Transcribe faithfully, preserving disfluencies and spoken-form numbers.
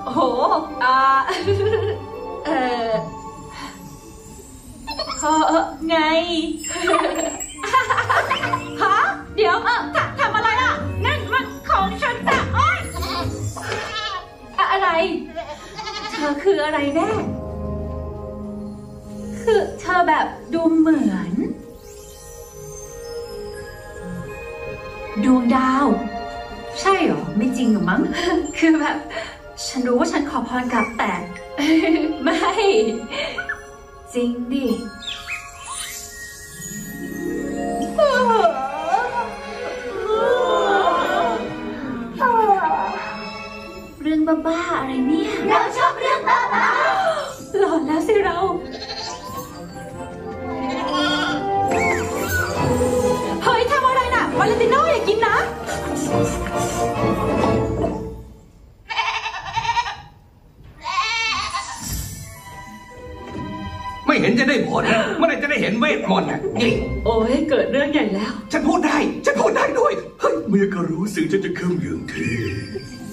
โหอ่าเออพอไงฮะเดี๋ยวเออทำอะไรอ่ะนั่นมันของฉันแต่โอ๊ยอะไรเธอคืออะไรแน่คือเธอแบบดูเหมือนดวงดาวใช่เหรอไม่จริงหรอมั้งคือแบบฉันรู้ว่าฉันขอพรกับแต่ไม่จริงดิเรื่องบ้าๆอะไรเนี่ยเราชอบเรื่องบ้าๆหลอนแล้วสิเราเฮ้ยทำอะไรน่ะวาเลนติโน่อย่ากินนะไม่เห็นจะได้ผลเมื่อไหร่จะได้เห็นเวทมนต์นี่โอ้ยเกิดเรื่องใหญ่แล้วฉันพูดได้ฉันพูดได้ด้วยเฮ้ยเมียก็รู้สึกจะจะคืมอย่างที